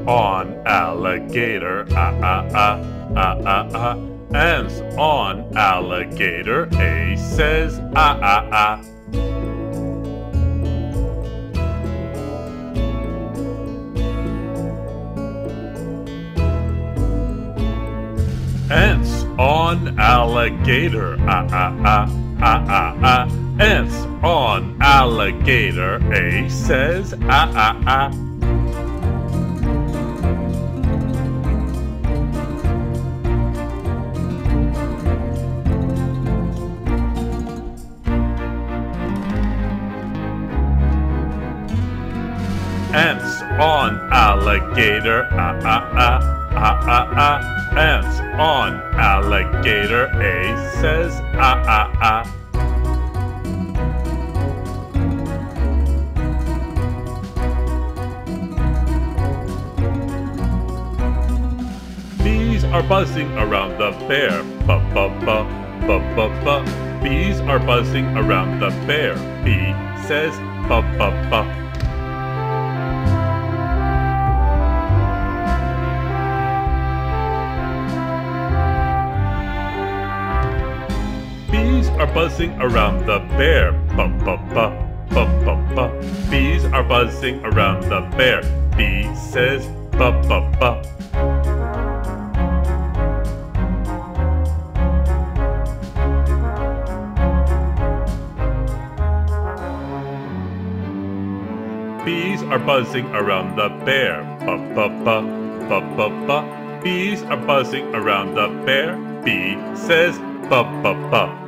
on alligator, Ants on alligator, A says Ants on alligator, Ants on alligator, A says Ants on alligator, Ants on alligator, A says Bees are buzzing around the bear, Bees are buzzing around the bear, B says Bees are buzzing around the bear, Bees are buzzing around the bear, B says Bees are buzzing around the bear, Bees are buzzing around the bear, B says